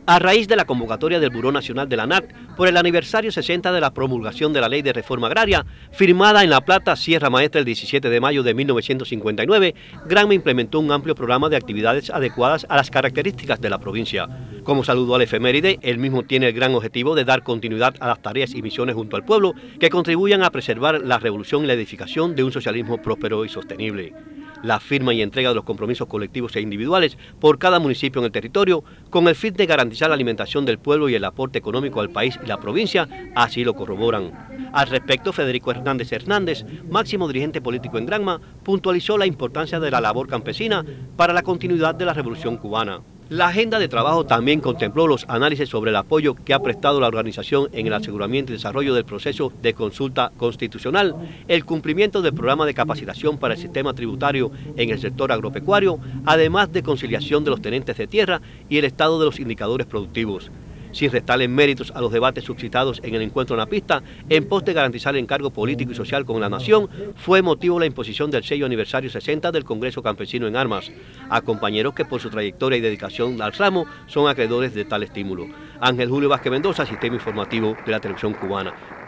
A raíz de la convocatoria del Buró Nacional de la ANAT por el aniversario 60 de la promulgación de la Ley de Reforma Agraria, firmada en La Plata, Sierra Maestra, el 17 de mayo de 1959, Granma implementó un amplio programa de actividades adecuadas a las características de la provincia. Como saludo al efeméride, el mismo tiene el gran objetivo de dar continuidad a las tareas y misiones junto al pueblo que contribuyan a preservar la revolución y la edificación de un socialismo próspero y sostenible. La firma y entrega de los compromisos colectivos e individuales por cada municipio en el territorio, con el fin de garantizar la alimentación del pueblo y el aporte económico al país y la provincia, así lo corroboran. Al respecto, Federico Hernández Hernández, máximo dirigente político en Granma, puntualizó la importancia de la labor campesina para la continuidad de la revolución cubana. La agenda de trabajo también contempló los análisis sobre el apoyo que ha prestado la organización en el aseguramiento y desarrollo del proceso de consulta constitucional, el cumplimiento del programa de capacitación para el sistema tributario en el sector agropecuario, además de conciliación de los tenentes de tierra y el estado de los indicadores productivos. Sin restarle méritos a los debates suscitados en el encuentro en la pista, en pos de garantizar el encargo político y social con la nación, fue motivo la imposición del sello aniversario 60 del Congreso Campesino en Armas, a compañeros que por su trayectoria y dedicación al ramo son acreedores de tal estímulo. Ángel Julio Vázquez Mendoza, Sistema Informativo de la Televisión Cubana.